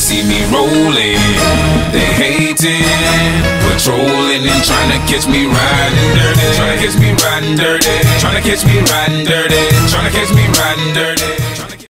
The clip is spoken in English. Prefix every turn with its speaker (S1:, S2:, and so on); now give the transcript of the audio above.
S1: see me rolling, they hating, patrolling and trying to catch me riding dirty, trying to catch me riding dirty, trying to catch me riding dirty, trying to catch me riding dirty.